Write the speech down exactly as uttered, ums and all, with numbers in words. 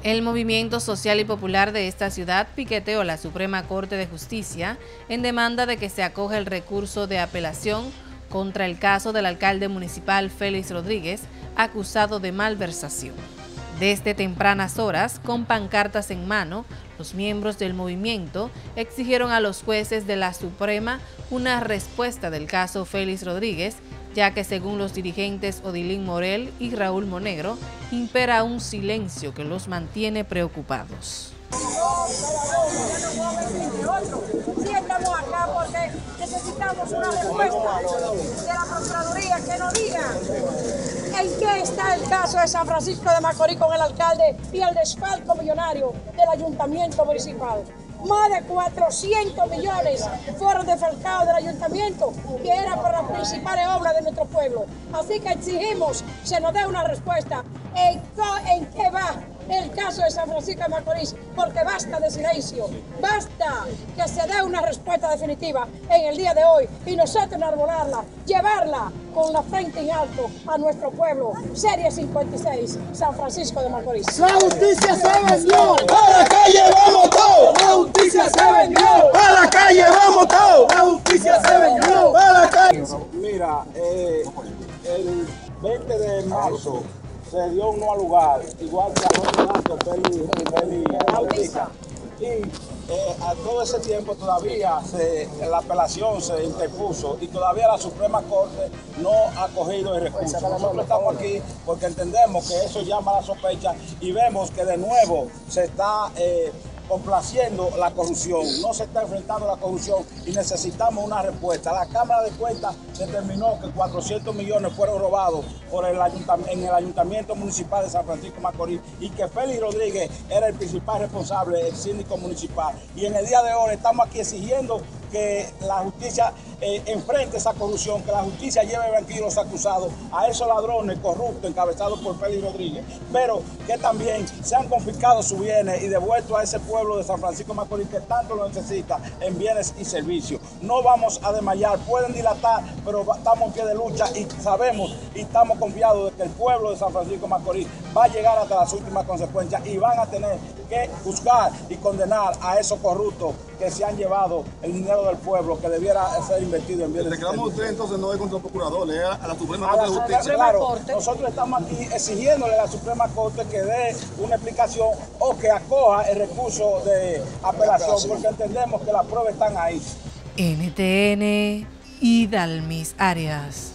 El movimiento social y popular de esta ciudad piqueteó la Suprema Corte de Justicia en demanda de que se acoja el recurso de apelación contra el caso del alcalde municipal Félix Rodríguez, acusado de malversación. Desde tempranas horas, con pancartas en mano, los miembros del movimiento exigieron a los jueces de la Suprema una respuesta del caso Félix Rodríguez, ya que según los dirigentes Odilín Morel y Raúl Monegro, impera un silencio que los mantiene preocupados. Sí, estamos acá porque necesitamos una respuesta de la Procuraduría que nos diga en qué está el caso de San Francisco de Macorís con el alcalde y el desfalco millonario del ayuntamiento municipal. Más de cuatrocientos millones fueron defalcados del ayuntamiento, que era para las principales obras de nuestro pueblo. Así que exigimos se nos dé una respuesta en, en qué va el caso de San Francisco de Macorís, porque basta de silencio, basta que se dé una respuesta definitiva en el día de hoy y nosotros enarbolarla, llevarla con la frente en alto a nuestro pueblo. Serie cincuenta y seis, San Francisco de Macorís. La justicia se vendió, a la calle vamos todos. La justicia se vendió, a la calle vamos todos. La justicia se vendió, a la calle. Mira, eh, el veinte de marzo se dio un nuevo lugar, igual que a Félix Bautista. Y eh, a todo ese tiempo todavía se, la apelación se interpuso y todavía la Suprema Corte no ha cogido el recurso. Nosotros estamos aquí porque entendemos que eso llama a la sospecha y vemos que de nuevo se está eh, complaciendo la corrupción, no se está enfrentando la corrupción y necesitamos una respuesta. La Cámara de Cuentas determinó que cuatrocientos millones fueron robados por el en el Ayuntamiento Municipal de San Francisco de Macorís y que Félix Rodríguez era el principal responsable, el síndico municipal. Y en el día de hoy estamos aquí exigiendo que la justicia eh, enfrente esa corrupción, que la justicia lleve tranquilos a los acusados, a esos ladrones corruptos encabezados por Félix Rodríguez, pero que también se han confiscado sus bienes y devuelto a ese pueblo de San Francisco de Macorís que tanto lo necesita en bienes y servicios. No vamos a desmayar, pueden dilatar, pero estamos en pie de lucha y sabemos y estamos confiados de que el pueblo de San Francisco de Macorís va a llegar hasta las últimas consecuencias y van a tener que juzgar y condenar a esos corruptos que se han llevado el dinero del pueblo que debiera ser invertido en bienes. El reclamo de usted entonces no es contra el procurador, es a la Suprema Corte de Justicia. Claro, nosotros estamos aquí exigiéndole a la Suprema Corte que dé una explicación o que acoja el recurso de apelación, porque entendemos que las pruebas están ahí. N T N, Idalmis Arias.